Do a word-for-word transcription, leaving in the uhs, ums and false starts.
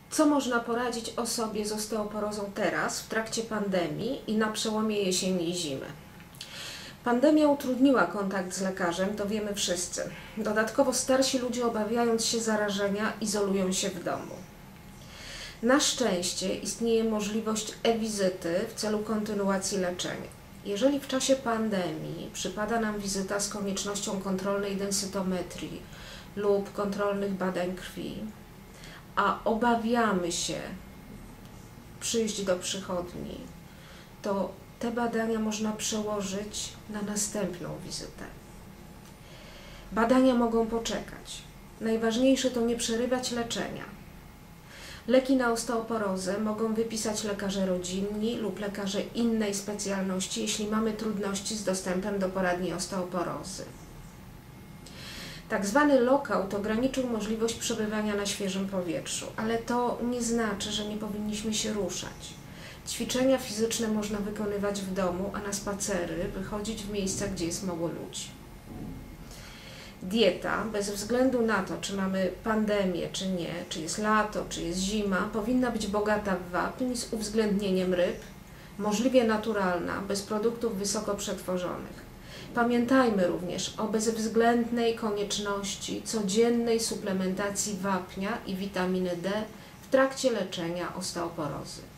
Co można poradzić osobie z osteoporozą teraz, w trakcie pandemii i na przełomie jesieni i zimy? Pandemia utrudniła kontakt z lekarzem, to wiemy wszyscy. Dodatkowo starsi ludzie, obawiając się zarażenia, izolują się w domu. Na szczęście istnieje możliwość e-wizyty w celu kontynuacji leczenia. Jeżeli w czasie pandemii przypada nam wizyta z koniecznością kontrolnej densytometrii lub kontrolnych badań krwi, a obawiamy się przyjść do przychodni, to te badania można przełożyć na następną wizytę. Badania mogą poczekać. Najważniejsze to nie przerywać leczenia. Leki na osteoporozę mogą wypisać lekarze rodzinni lub lekarze innej specjalności, jeśli mamy trudności z dostępem do poradni osteoporozy. Tak zwany lockout ograniczył możliwość przebywania na świeżym powietrzu, ale to nie znaczy, że nie powinniśmy się ruszać. Ćwiczenia fizyczne można wykonywać w domu, a na spacery wychodzić w miejsca, gdzie jest mało ludzi. Dieta, bez względu na to, czy mamy pandemię, czy nie, czy jest lato, czy jest zima, powinna być bogata w wapń z uwzględnieniem ryb, możliwie naturalna, bez produktów wysoko przetworzonych. Pamiętajmy również o bezwzględnej konieczności codziennej suplementacji wapnia i witaminy D w trakcie leczenia osteoporozy.